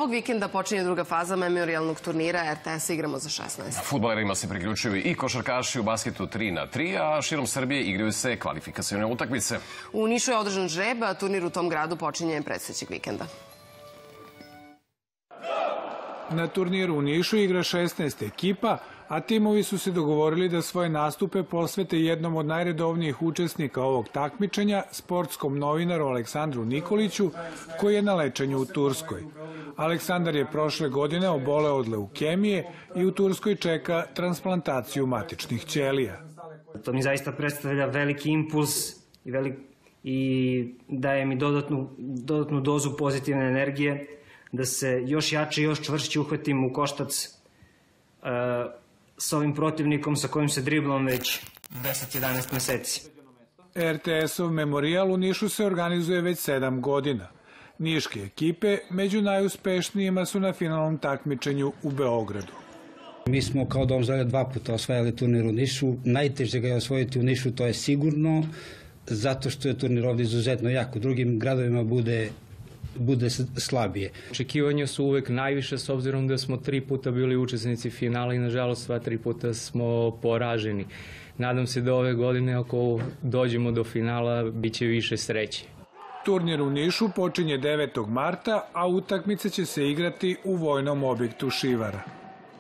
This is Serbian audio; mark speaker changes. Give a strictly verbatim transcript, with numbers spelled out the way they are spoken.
Speaker 1: Ovog vikenda počinje druga faza memorijalnog turnira R T S Igramo za šesnaest.
Speaker 2: Fudbalerima se priključuju i košarkaši u basketu tri na tri, a širom Srbije igraju se kvalifikacione utakmice. U
Speaker 1: Nišu je održan žreb, a turnir u tom gradu počinje predstojećeg vikenda.
Speaker 3: Na turniru u Nišu igra šesnaest ekipa, a timovi su se dogovorili da svoje nastupe posvete jednom od najredovnijih učesnika ovog takmičenja, sportskom novinaru Aleksandru Nikoliću, koji je na lečenju u Turskoj. Aleksandar je prošle godine oboleo od leukemije i u Turskoj čeka transplantaciju matičnih ćelija.
Speaker 4: To mi zaista predstavlja veliki impuls i, velik, i daje mi dodatnu, dodatnu dozu pozitivne energije da se još jače i još čvršće uhvatim u koštac uh, s ovim protivnikom sa kojim se driblom već deset jedanaest meseci.
Speaker 3: R T S-ov memorijal u Nišu se organizuje već sedam godina. Niške ekipe među najuspešnijima su na finalnom takmičenju u Beogradu.
Speaker 5: Mi smo kao Dom Zdravlja dva puta osvajali turnir u Nišu. Najteže ga je osvojiti u Nišu, to je sigurno, zato što je turnir ovdje izuzetno jak. U drugim gradovima bude bude slabije.
Speaker 6: Očekivanja su uvek najviše s obzirom da smo tri puta bili učesnici finala i nažalost sva tri puta smo poraženi. Nadam se da ove godine ako dođemo do finala bit će više sreće.
Speaker 3: Turnir u Nišu počinje devetog marta, a utakmice će se igrati u vojnom objektu Šivara.